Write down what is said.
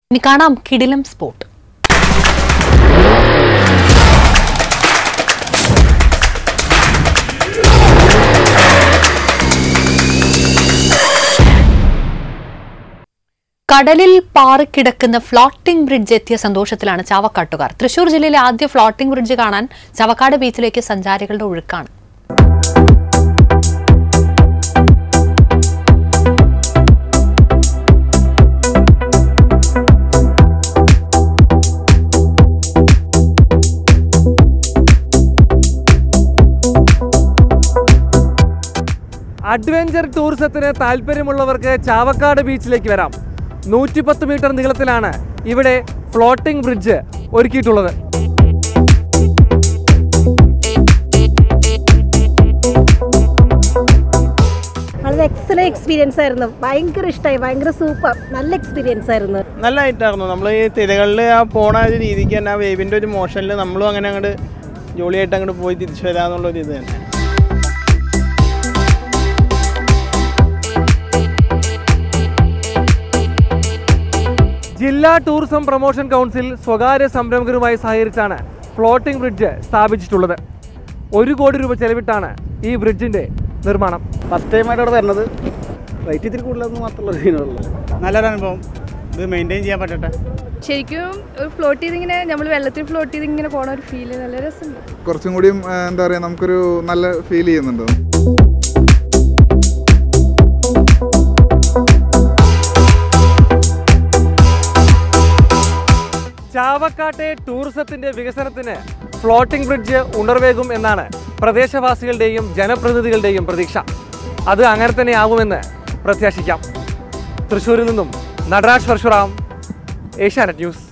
ഇനി കാണാം കിടിലം സ്പോട്ട്. കടലിൽ പാറിക്കിടക്കുന്ന ഫ്ലോട്ടിംഗ് ബ്രിഡ്ജ് എത്തിയ സന്തോഷത്തിലാണ് ചാവക്കാട്ടുകാർ. തൃശൂർ ജില്ലയിലെ ആദ്യ ഫ്ലോട്ടിംഗ് ബ്രിഡ്ജ് കാണാൻ ചാവക്കാട് ബീച്ചിലേക്ക് സഞ്ചാരികളുടെ ഒഴുക്കാണ്. അഡ്വഞ്ചർ ടൂറിസത്തിന് താല്പര്യമുള്ളവർക്ക് ചാവക്കാട് ബീച്ചിലേക്ക് വരാം. 110 മീറ്റർ നീളത്തിലാണ് ഇവിടെ ഫ്ലോട്ടിംഗ് ബ്രിഡ്ജ് ഒരുക്കിയിട്ടുള്ളത്. വളരെ എക്സലന്റ് എക്സ്പീരിയൻസ് ആയിരുന്നു. ഭയങ്കര ഇഷ്ടമായി, ഭയങ്കര സൂപ്പർ, നല്ല എക്സ്പീരിയൻസ് ആയിരുന്നു. നല്ലതായിട്ടായിരുന്നു. നമ്മൾ ഈ തിരകളിൽ ആ പോണ ഒരു രീതിക്ക് തന്നെ ആ വേവിൻ്റെ ഒരു മോഷനിൽ നമ്മളും അങ്ങനെ അങ്ങോട്ട് ജോളിയായിട്ട് അങ്ങോട്ട് പോയി തിരിച്ചു വരാമെന്നുള്ളൊരു ഇത് തന്നെ. ജില്ലാ ടൂറിസം പ്രൊമോഷൻ കൗൺസിൽ സ്വകാര്യ സംരംഭകരുമായി സഹകരിച്ചാണ് ഫ്ലോട്ടിംഗ് ബ്രിഡ്ജ് സ്ഥാപിച്ചിട്ടുള്ളത്. 1 കോടി രൂപ ചെലവിട്ടാണ് ഈ ബ്രിഡ്ജിന്റെ നിർമ്മാണം. ഫസ്റ്റ് ടൈമായിട്ട് അവിടെ വരുന്നത് റേറ്റ് ഇത്തിരി കൂടുതലെന്ന് മാത്രമുള്ള സീനുള്ളത്. നല്ലൊരു അനുഭവം. ഇത് മെയിൻറ്റെയിൻ ചെയ്യാൻ പറ്റട്ടെ. ശരിക്കും ഒരു ഫ്ലോട്ട് ചെയ്തിങ്ങനെ നമ്മൾ വെള്ളത്തിൽ ഫ്ലോട്ട് ചെയ്തിങ്ങനെ പോണ ഒരു ഫീല് നല്ല രസമുണ്ട്. കുറച്ചും കൂടിയും എന്താ പറയുക, നമുക്കൊരു നല്ല ഫീൽ ചെയ്യുന്നുണ്ട്. ചാവക്കാട്ടെ ടൂറിസത്തിന്റെ വികസനത്തിന് ഫ്ലോട്ടിംഗ് ബ്രിഡ്ജ് ഉണർവേകും എന്നാണ് പ്രദേശവാസികളുടെയും ജനപ്രതിനിധികളുടെയും പ്രതീക്ഷ. അത് അങ്ങനെ തന്നെ ആകുമെന്ന് പ്രത്യാശിക്കാം. തൃശ്ശൂരിൽ നിന്നും നടരാജ് പരശുറാം, ഏഷ്യാനെറ്റ് ന്യൂസ്.